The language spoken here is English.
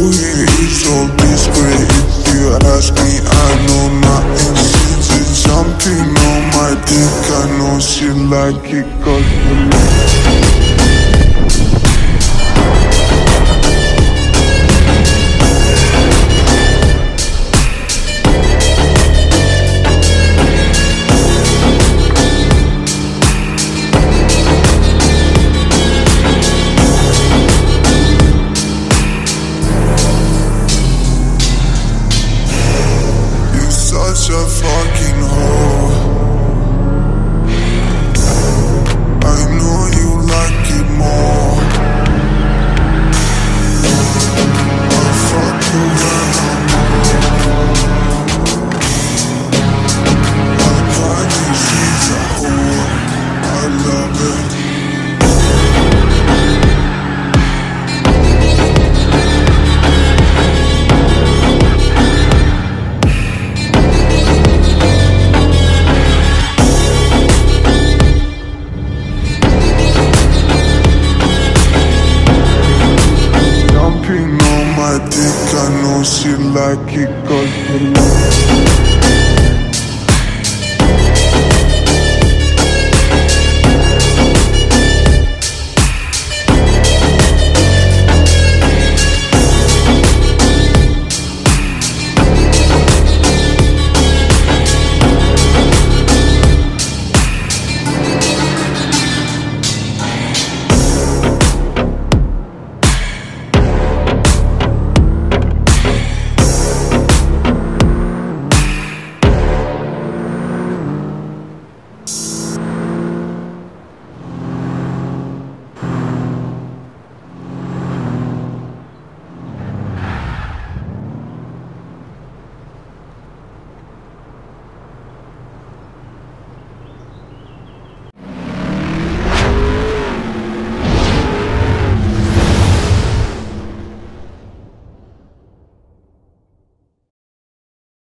here is so discreet. If you ask me, I know nothing. She's jumping on my dick. I know she like it 'cause such a fucking hoe. I know you like it more. I fuck you when I'm I got you, she's a whore. I love it. I know she like it 'cause she like it.